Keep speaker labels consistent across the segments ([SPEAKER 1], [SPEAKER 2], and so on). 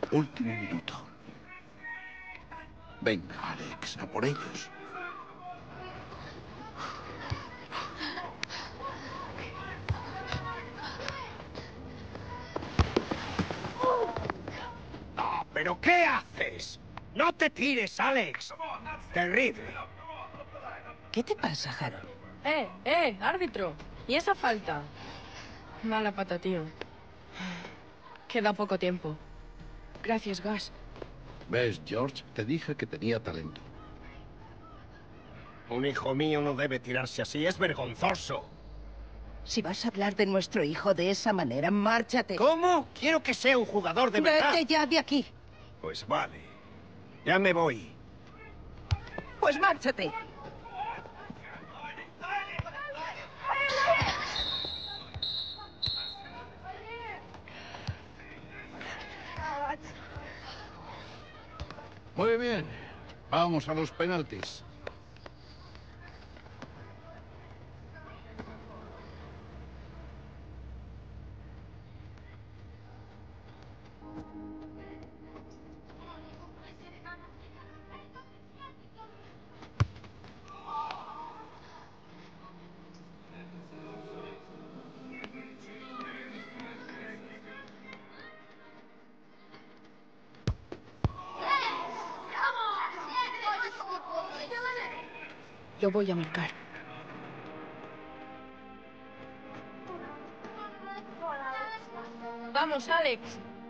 [SPEAKER 1] Último minuto. Venga, Alex, a por ellos.
[SPEAKER 2] No, ¿pero qué haces? ¡No te tires, Alex! Terrible.
[SPEAKER 3] ¿Qué te pasa, Harold?
[SPEAKER 4] Árbitro. ¿Y esa falta? Mala pata, tío. Queda poco tiempo. Gracias, Gus.
[SPEAKER 1] ¿Ves, George? Te dije que tenía talento.
[SPEAKER 2] Un hijo mío no debe tirarse así, es vergonzoso.
[SPEAKER 3] Si vas a hablar de nuestro hijo de esa manera, márchate.
[SPEAKER 2] ¿Cómo? Quiero que sea un jugador de verdad.
[SPEAKER 3] ¡Vete ya de aquí!
[SPEAKER 2] Pues vale. Ya me voy.
[SPEAKER 3] Pues márchate.
[SPEAKER 1] Muy bien. Vamos a los penaltis.
[SPEAKER 4] Yo voy a marcar. ¡Vamos, Alex!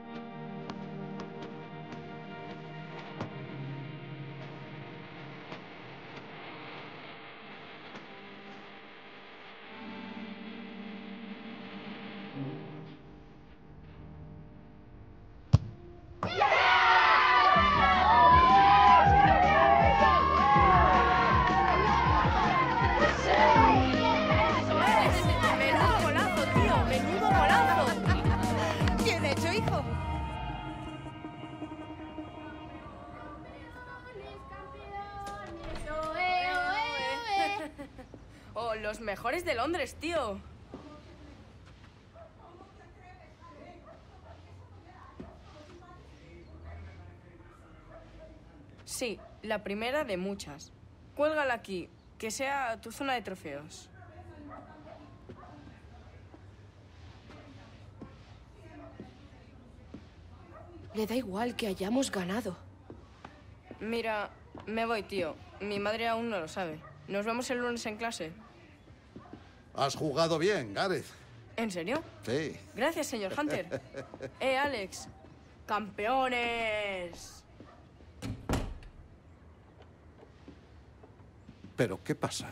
[SPEAKER 4] ¡Menudo golazo, tío! ¡Menudo golazo!
[SPEAKER 3] Bien hecho, hijo.
[SPEAKER 4] ¡Oh, los mejores de Londres, tío! Sí, la primera de muchas. Cuélgala aquí, que sea tu zona de trofeos. Le da igual que hayamos ganado. Mira, me voy, tío. Mi madre aún no lo sabe. Nos vemos el lunes en clase.
[SPEAKER 1] Has jugado bien, Gareth.
[SPEAKER 4] ¿En serio?
[SPEAKER 1] Sí.
[SPEAKER 4] Gracias, señor Hunter. Alex. ¡Campeones!
[SPEAKER 1] ¿Pero qué pasa?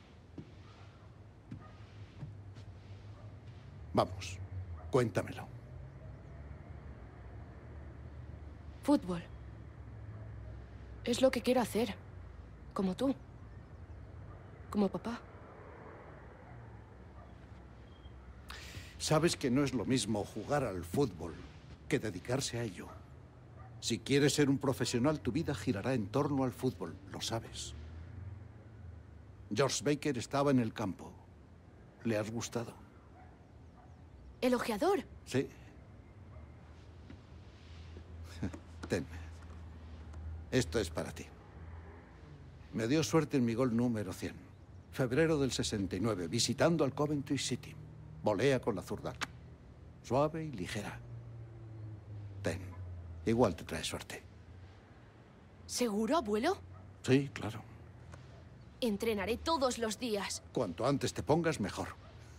[SPEAKER 1] Vamos, cuéntamelo.
[SPEAKER 4] Fútbol. Es lo que quiero hacer. Como tú. Como papá.
[SPEAKER 1] Sabes que no es lo mismo jugar al fútbol que dedicarse a ello. Si quieres ser un profesional, tu vida girará en torno al fútbol, lo sabes. George Baker estaba en el campo. ¿Le has gustado?
[SPEAKER 4] ¿El ojeador?
[SPEAKER 1] Sí. Ten. Esto es para ti. Me dio suerte en mi gol número 100. Febrero del 69, visitando al Coventry City. Volea con la zurda. Suave y ligera. Ten. Igual te trae suerte.
[SPEAKER 4] ¿Seguro, abuelo?
[SPEAKER 1] Sí, claro.
[SPEAKER 4] Entrenaré todos los días.
[SPEAKER 1] Cuanto antes te pongas, mejor.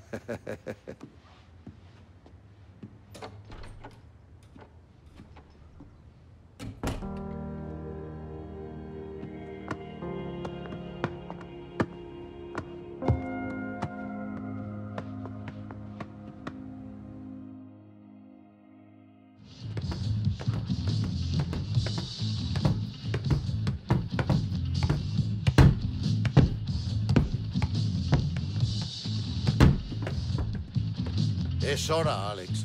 [SPEAKER 1] Es hora, Alex.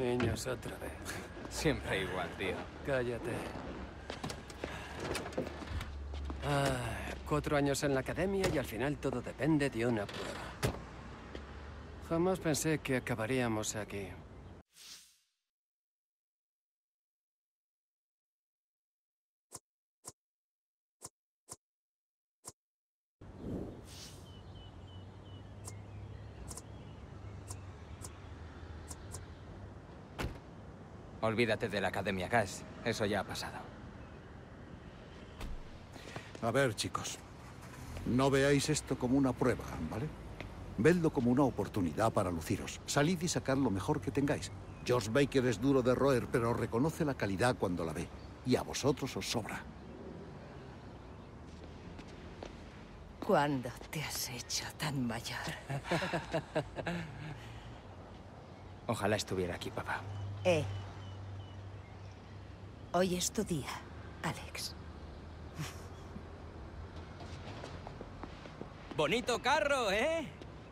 [SPEAKER 5] Niños otra vez.
[SPEAKER 6] Siempre igual, tío.
[SPEAKER 5] Cállate. 4 años en la academia y al final todo depende de una prueba. Jamás pensé que acabaríamos aquí.
[SPEAKER 6] Olvídate de la Academia Cash. Eso ya ha pasado.
[SPEAKER 1] A ver, chicos. No veáis esto como una prueba, ¿vale? Vedlo como una oportunidad para luciros. Salid y sacad lo mejor que tengáis. George Baker es duro de roer, pero reconoce la calidad cuando la ve. Y a vosotros os sobra.
[SPEAKER 3] ¿Cuándo te has hecho tan mayor?
[SPEAKER 6] Ojalá estuviera aquí, papá.
[SPEAKER 3] Hoy es tu día, Alex.
[SPEAKER 6] Bonito carro, ¿eh?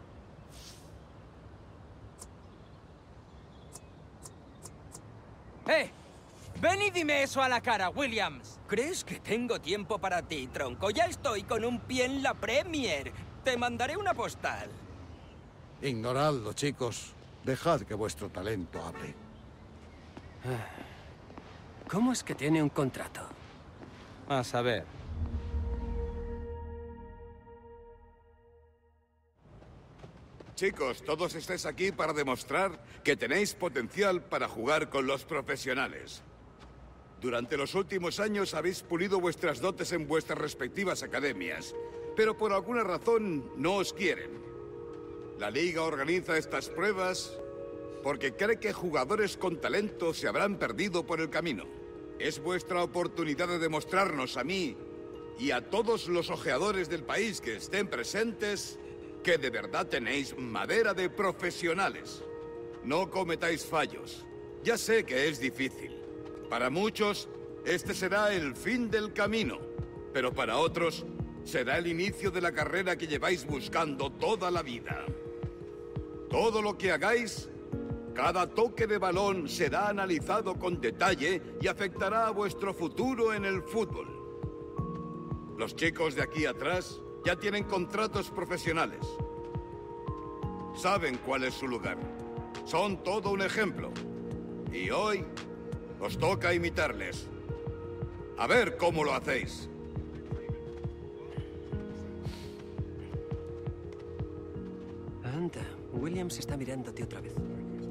[SPEAKER 6] ¡Ven y dime eso a la cara, Williams! ¿Crees que tengo tiempo para ti, tronco? Ya estoy con un pie en la Premier. Te mandaré una postal.
[SPEAKER 1] Ignoradlo, chicos. Dejad que vuestro talento hable.
[SPEAKER 5] ¿Cómo es que tiene un contrato?
[SPEAKER 6] A saber.
[SPEAKER 7] Chicos, todos estáis aquí para demostrar que tenéis potencial para jugar con los profesionales. Durante los últimos años habéis pulido vuestras dotes en vuestras respectivas academias, pero por alguna razón no os quieren. La Liga organiza estas pruebas porque cree que jugadores con talento se habrán perdido por el camino. Es vuestra oportunidad de demostrarnos a mí y a todos los ojeadores del país que estén presentes que de verdad tenéis madera de profesionales. No cometáis fallos. Ya sé que es difícil. Para muchos, este será el fin del camino. Pero para otros, será el inicio de la carrera que lleváis buscando toda la vida. Todo lo que hagáis, cada toque de balón será analizado con detalle y afectará a vuestro futuro en el fútbol. Los chicos de aquí atrás ya tienen contratos profesionales. Saben cuál es su lugar. Son todo un ejemplo. Y hoy os toca imitarles. A ver cómo lo hacéis.
[SPEAKER 5] Anda, Williams está mirándote otra vez.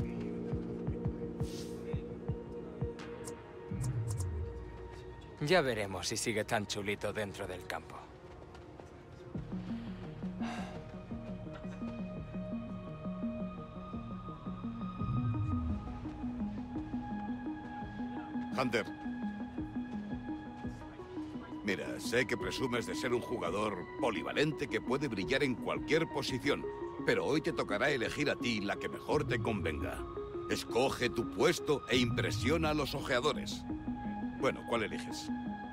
[SPEAKER 6] Ya veremos si sigue tan chulito dentro del campo.
[SPEAKER 7] Hunter. Mira, sé que presumes de ser un jugador polivalente que puede brillar en cualquier posición, pero hoy te tocará elegir a ti la que mejor te convenga. Escoge tu puesto e impresiona a los ojeadores. Bueno, ¿cuál eliges?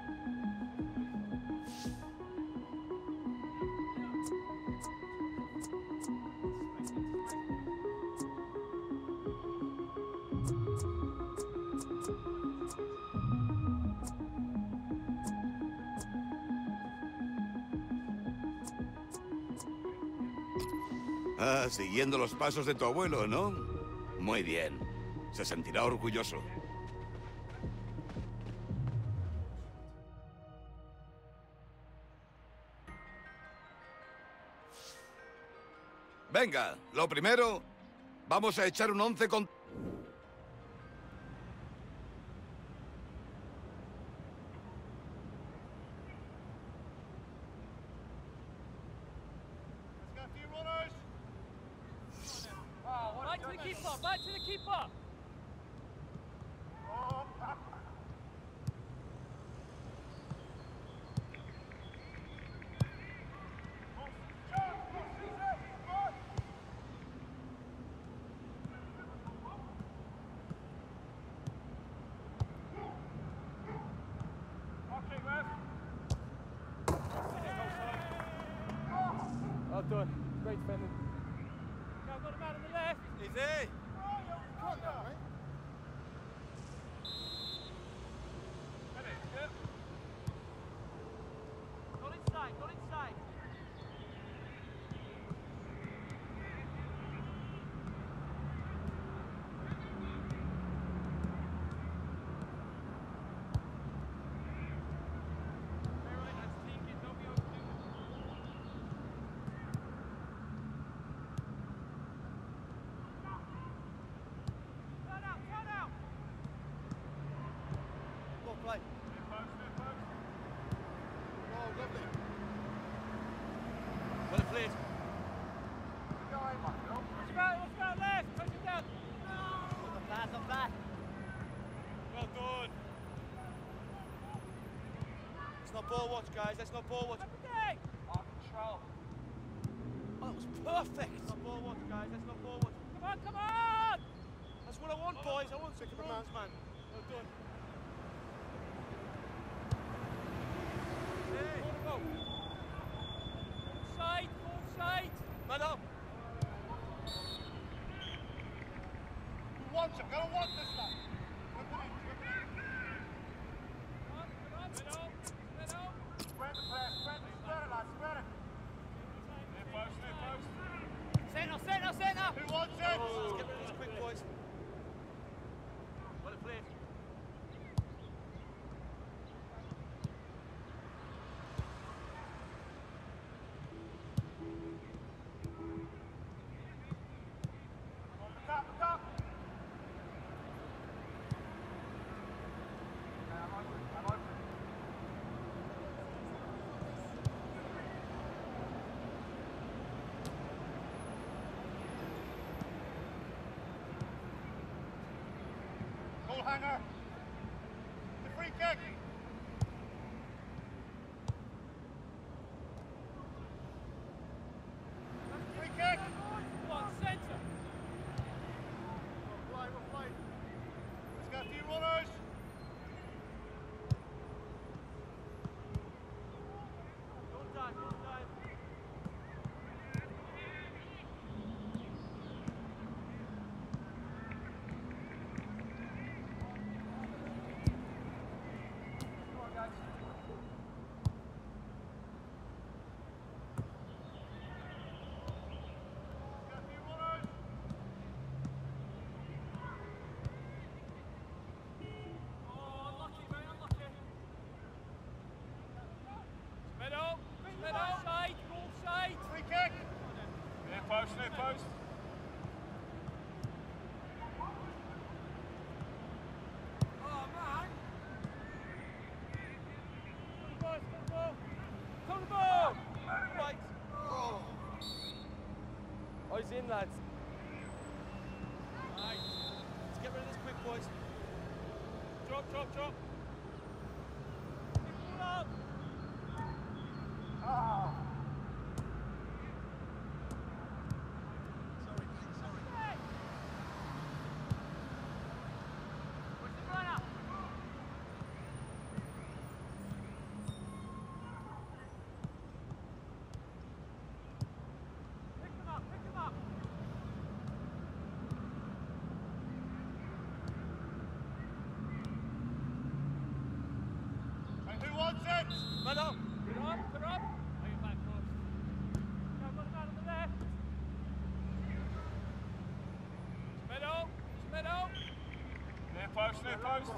[SPEAKER 7] Ah, siguiendo los pasos de tu abuelo, ¿no? Muy bien. Se sentirá orgulloso. Venga, lo primero, vamos a echar un 11 con...
[SPEAKER 8] Well done. Great defending. Now got a man on the left. Easy. Come on, not ball watch, guys. Let's not ball watch. Our control. Oh, that was perfect. Let's not ball watch, guys. Let's not ball watch. Come on, come on! That's what I want, boys. I want some runs, man. Well done. Hey, go. Side, full side. Man up. Who wants him? Gonna want this lad. Spread the play, spread it, lads, spread it. Near post, near post. Centre, centre! Who wants it? Let's get rid of this quick, boys. Well played. Look up, look up! I'm open. Goal hanger. The free kick. Free kick. One centre. We'll play. Let's get a few runners. Don't dive. Side. Free kick. Near post. Oh, man. Come the ball. Right. Oh, he's in, lads. Right. Let's get rid of this quick, boys. Drop. Pull up. Oh. Sorry. Where's the runner? Pick him up. And who wants it? Madam. Put up. Are you back, boss? I've got a man on the left. Meadow. Near post.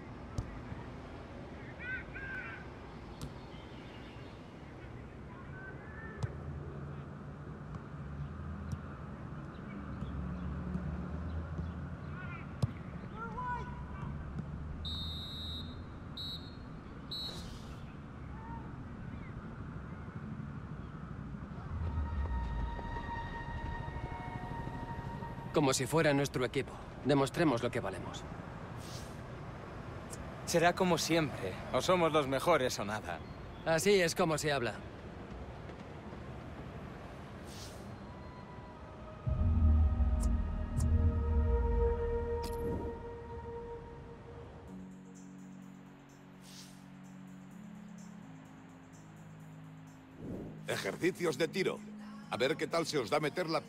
[SPEAKER 5] Como si fuera nuestro equipo. Demostremos lo que valemos.
[SPEAKER 6] Será como siempre. O somos los mejores o nada.
[SPEAKER 5] Así es como se habla.
[SPEAKER 7] Ejercicios de tiro. A ver qué tal se os da meter la...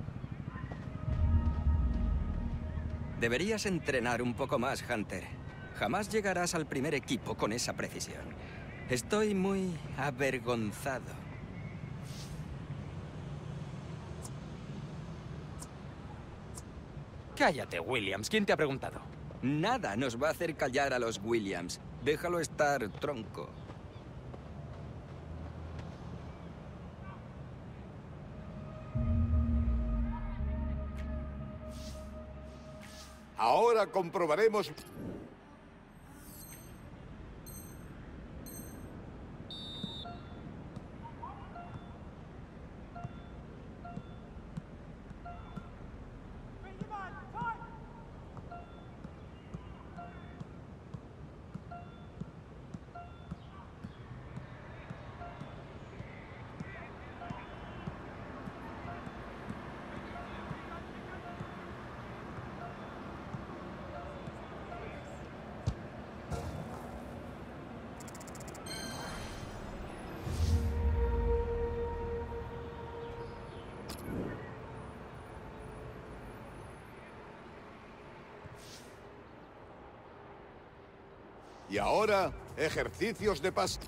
[SPEAKER 6] Deberías entrenar un poco más, Hunter. Jamás llegarás al primer equipo con esa precisión. Estoy muy avergonzado.
[SPEAKER 9] Cállate, Williams. ¿Quién te ha preguntado?
[SPEAKER 6] Nada nos va a hacer callar a los Williams. Déjalo estar, tronco.
[SPEAKER 7] Ahora comprobaremos... Y ahora, ejercicios de paz.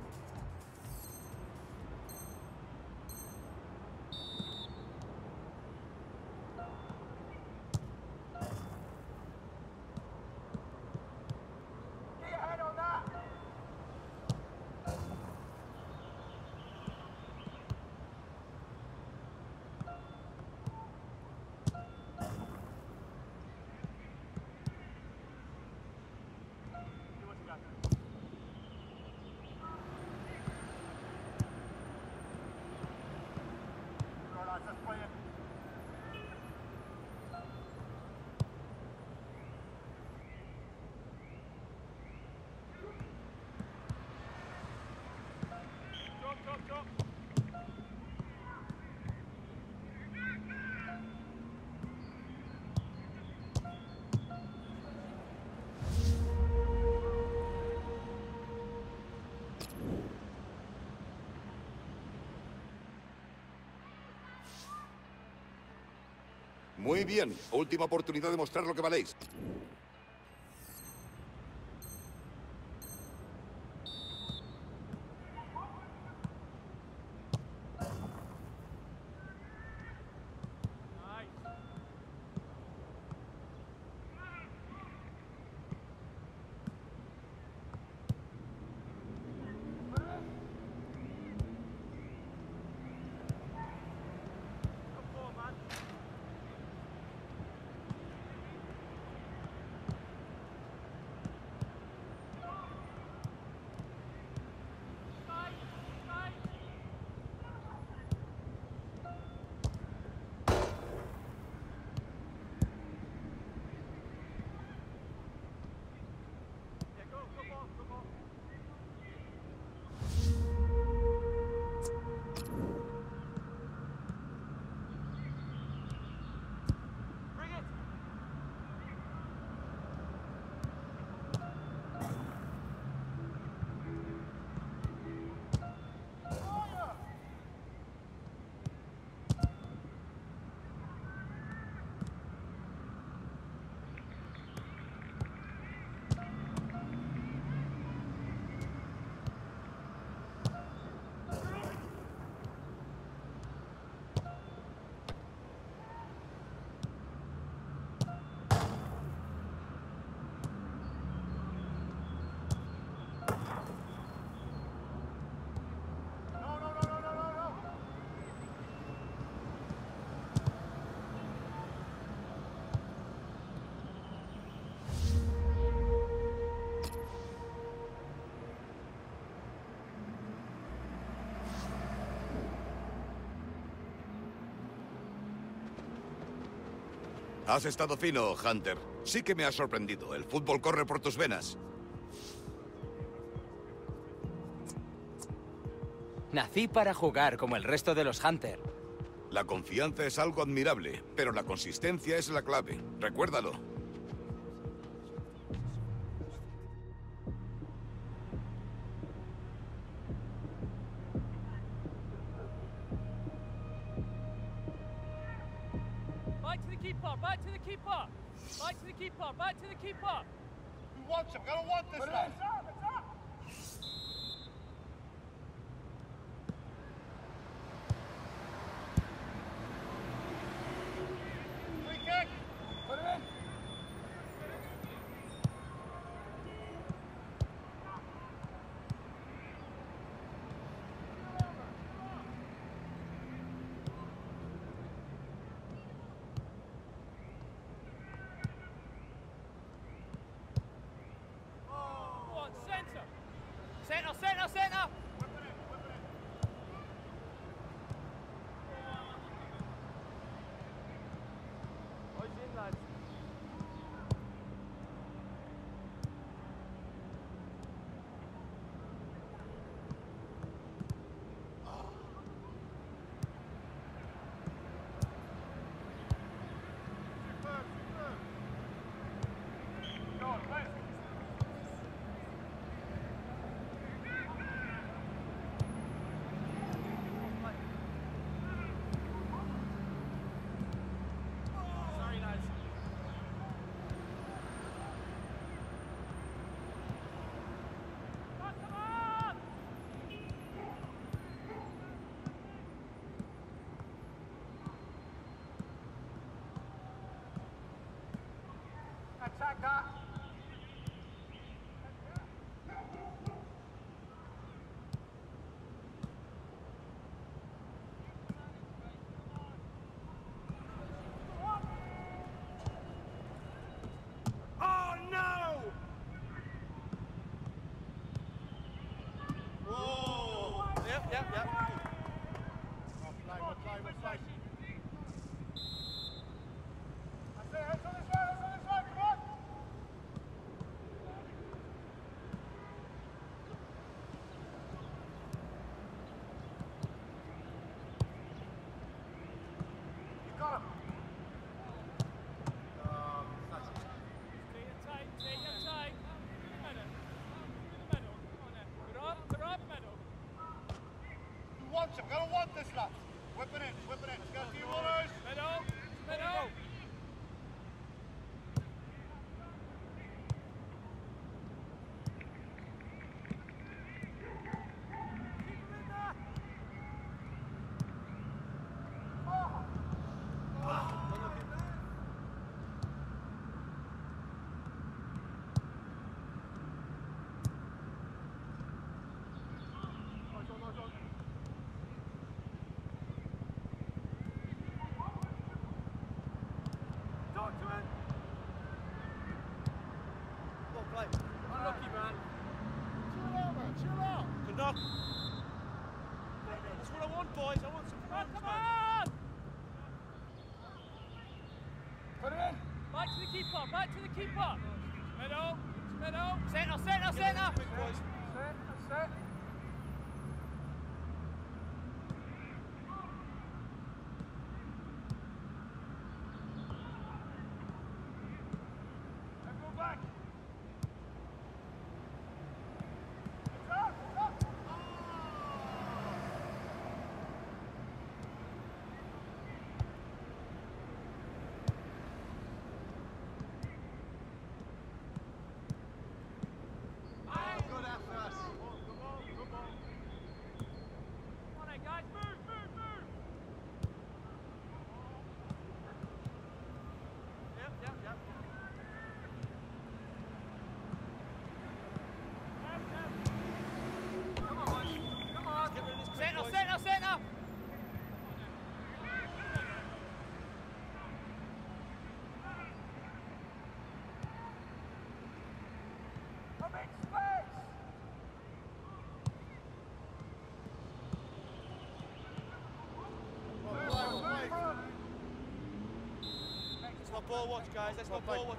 [SPEAKER 7] Muy bien. Última oportunidad de mostrar lo que valéis. Has estado fino, Hunter. Sí que me ha sorprendido. El fútbol corre por tus venas.
[SPEAKER 9] Nací para jugar como el resto de los Hunter.
[SPEAKER 7] La confianza es algo admirable, pero la consistencia es la clave. Recuérdalo.
[SPEAKER 8] Back to the keeper, back to the keeper. Back to the keeper, back to the keeper. want him. We're gonna want this lad. Free kick. Put it in. Centre, centre, centre! Boys in, lads. Attack that! Oh no! Whoa! Yep. We'll play. That's it, heads on this way, come on! You got him! Take your time. Put up, medal. Who wants him? Gonna want this, lads. Whip it in. Let's go, few runners. Medal. Unlucky, man. Chill out. Good knock. That's what I want, boys. I want some fun. Come on! Put it in. Back to the keeper. Meadow. Centre. Big boys. Set. Go back. Centre! I'm in space! Let's not ball watch, guys. Let's not ball watch.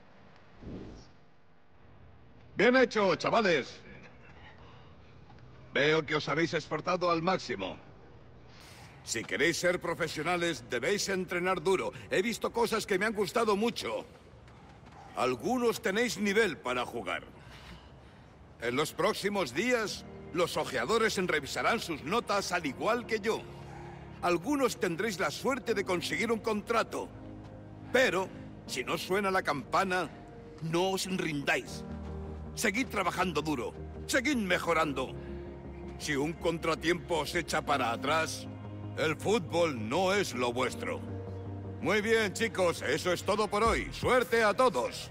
[SPEAKER 7] Bien hecho, chavales. Veo que os habéis esforzado al máximo. Si queréis ser profesionales, debéis entrenar duro. He visto cosas que me han gustado mucho. Algunos tenéis nivel para jugar. En los próximos días, los ojeadores revisarán sus notas al igual que yo. Algunos tendréis la suerte de conseguir un contrato. Pero, si no suena la campana, no os rindáis. Seguid trabajando duro. Seguid mejorando. Si un contratiempo os echa para atrás, el fútbol no es lo vuestro. Muy bien, chicos, eso es todo por hoy. ¡Suerte a todos!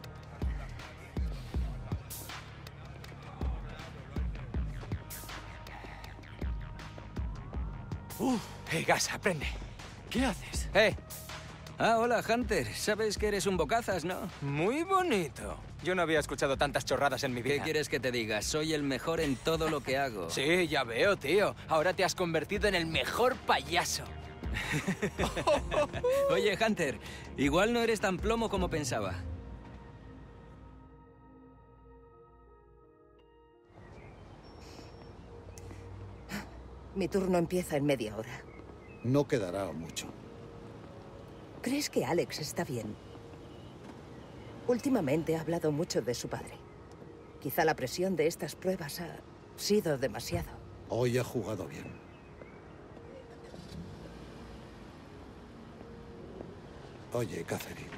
[SPEAKER 9] Gas, aprende.
[SPEAKER 5] ¿Qué haces?
[SPEAKER 6] Hola, Hunter. Sabes que eres un bocazas, ¿no?
[SPEAKER 9] Muy bonito. Yo no había escuchado tantas chorradas en mi vida.
[SPEAKER 6] ¿Qué quieres que te diga? Soy el mejor en todo lo que hago.
[SPEAKER 9] Sí, ya veo, tío. Ahora te has convertido en el mejor payaso.
[SPEAKER 6] Oye, Hunter, igual no eres tan plomo como pensaba.
[SPEAKER 3] Mi turno empieza en media hora.
[SPEAKER 1] No quedará mucho.
[SPEAKER 3] ¿Crees que Alex está bien? Últimamente ha hablado mucho de su padre. Quizá la presión de estas pruebas ha sido demasiado.
[SPEAKER 1] Hoy ha jugado bien. Oye, Catherine.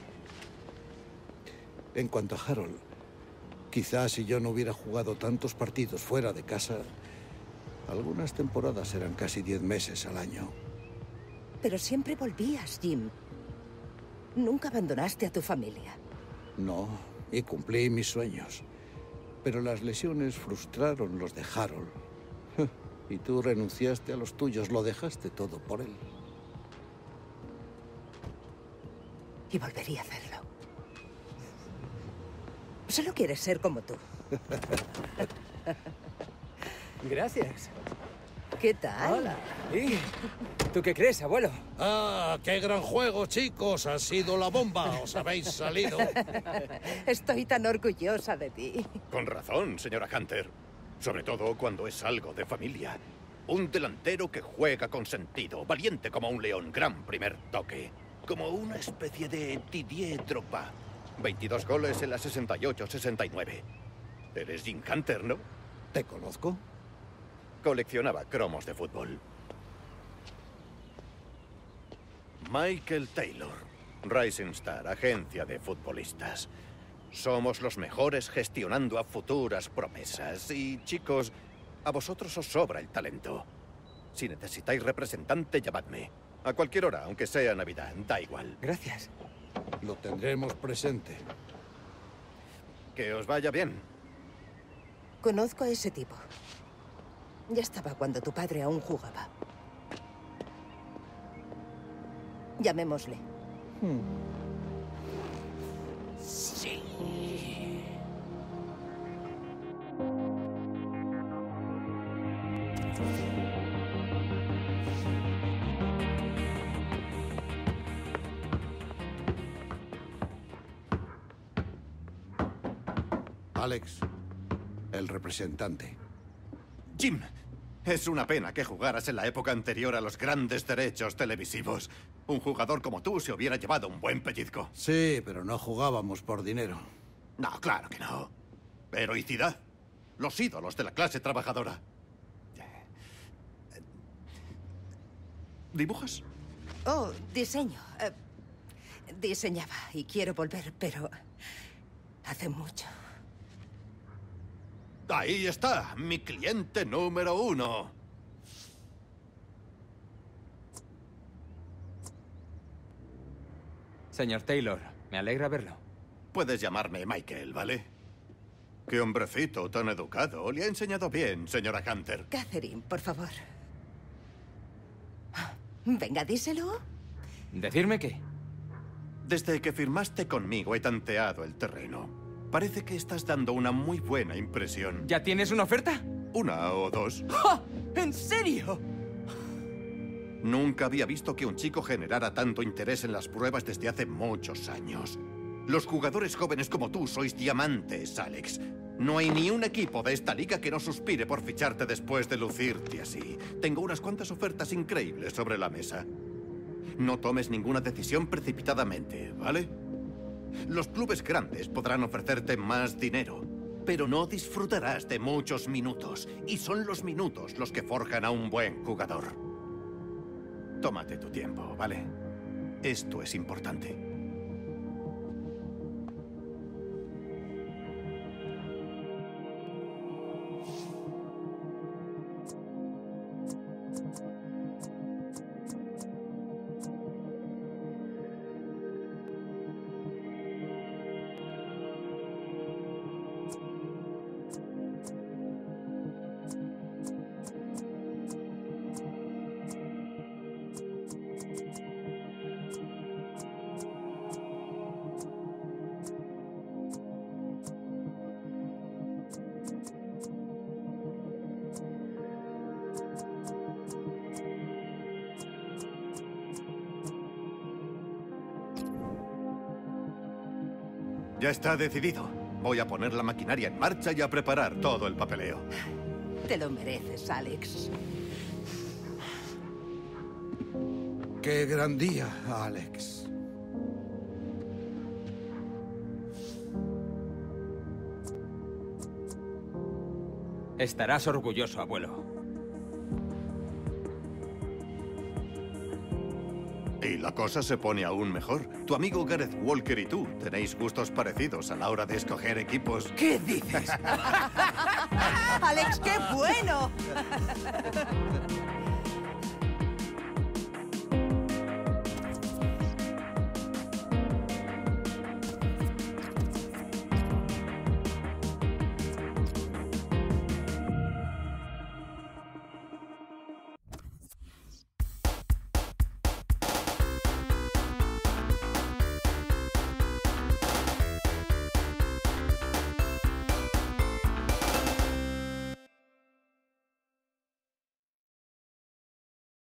[SPEAKER 1] En cuanto a Harold, quizás si yo no hubiera jugado tantos partidos fuera de casa, algunas temporadas eran casi 10 meses al año.
[SPEAKER 3] Pero siempre volvías, Jim. Nunca abandonaste a tu familia.
[SPEAKER 1] No, y cumplí mis sueños. Pero las lesiones frustraron los de Harold. Y tú renunciaste a los tuyos, lo dejaste todo por él.
[SPEAKER 3] Y volvería a hacerlo. Solo quieres ser como tú.
[SPEAKER 5] Gracias.
[SPEAKER 3] ¿Qué tal?
[SPEAKER 5] Hola. ¿Y tú qué crees, abuelo?
[SPEAKER 1] ¡Ah, qué gran juego, chicos! Ha sido la bomba. Os habéis salido.
[SPEAKER 3] Estoy tan orgullosa de ti.
[SPEAKER 10] Con razón, señora Hunter. Sobre todo cuando es algo de familia. Un delantero que juega con sentido, valiente como un león, gran primer toque. Como una especie de Didier Drogba. 22 goles en la 68-69. Eres Jim Hunter, ¿no?
[SPEAKER 1] ¿Te conozco?
[SPEAKER 10] Coleccionaba cromos de fútbol. Michael Taylor, Rising Star, agencia de futbolistas. Somos los mejores gestionando a futuras promesas. Y, chicos, a vosotros os sobra el talento. Si necesitáis representante, llamadme. A cualquier hora, aunque sea Navidad, da igual.
[SPEAKER 5] Gracias.
[SPEAKER 1] Lo tendremos presente.
[SPEAKER 10] Que os vaya bien.
[SPEAKER 3] Conozco a ese tipo. Ya estaba cuando tu padre aún jugaba. Llamémosle.
[SPEAKER 6] Sí.
[SPEAKER 1] Alex, el representante.
[SPEAKER 10] Jim, es una pena que jugaras en la época anterior a los grandes derechos televisivos. Un jugador como tú se hubiera llevado un buen pellizco.
[SPEAKER 1] Sí, pero no jugábamos por dinero.
[SPEAKER 10] No, claro que no. Heroicidad. Los ídolos de la clase trabajadora. ¿Dibujas?
[SPEAKER 3] Oh, diseño. Diseñaba y quiero volver, pero hace mucho.
[SPEAKER 10] Ahí está, mi cliente número 1.
[SPEAKER 9] Señor Taylor, me alegra verlo.
[SPEAKER 10] Puedes llamarme Michael, ¿vale? Qué hombrecito tan educado. Le ha enseñado bien, señora Hunter.
[SPEAKER 3] Catherine, por favor. Venga, díselo.
[SPEAKER 9] ¿Decirme qué?
[SPEAKER 10] Desde que firmaste conmigo he tanteado el terreno. Parece que estás dando una muy buena impresión.
[SPEAKER 9] ¿Ya tienes una oferta?
[SPEAKER 10] ¿Una o dos?
[SPEAKER 9] ¡Ja! ¿En serio?
[SPEAKER 10] Nunca había visto que un chico generara tanto interés en las pruebas desde hace muchos años. Los jugadores jóvenes como tú sois diamantes, Alex. No hay ni un equipo de esta liga que no suspire por ficharte después de lucirte así. Tengo unas cuantas ofertas increíbles sobre la mesa. No tomes ninguna decisión precipitadamente, ¿vale? Los clubes grandes podrán ofrecerte más dinero, pero no disfrutarás de muchos minutos. Y son los minutos los que forjan a un buen jugador. Tómate tu tiempo, ¿vale? Esto es importante. Ya está decidido. Voy a poner la maquinaria en marcha y a preparar todo el papeleo.
[SPEAKER 3] Te lo mereces, Alex.
[SPEAKER 1] ¡Qué gran día, Alex!
[SPEAKER 9] Estarás orgulloso, abuelo.
[SPEAKER 10] Y la cosa se pone aún mejor. Tu amigo Gareth Walker y tú tenéis gustos parecidos a la hora de escoger equipos.
[SPEAKER 3] ¿Qué dices? ¡Alex, qué bueno!